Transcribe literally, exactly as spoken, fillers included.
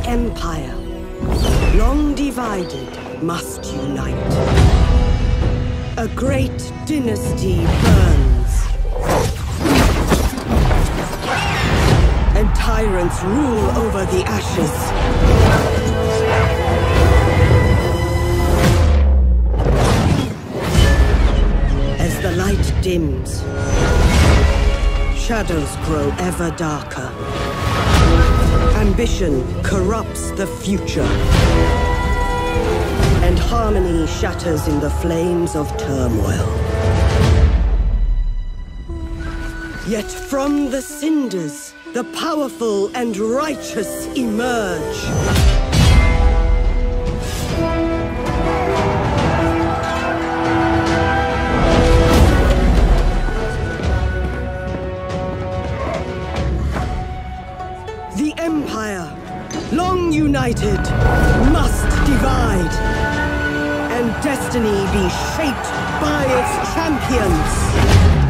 empire, long divided, must unite. A great dynasty burns, and tyrants rule over the ashes. As the light dims, shadows grow ever darker. Ambition corrupts the future, and harmony shatters in the flames of turmoil. Yet from the cinders, the powerful and righteous emerge. The Empire, long united, must divide, and destiny be shaped by its champions.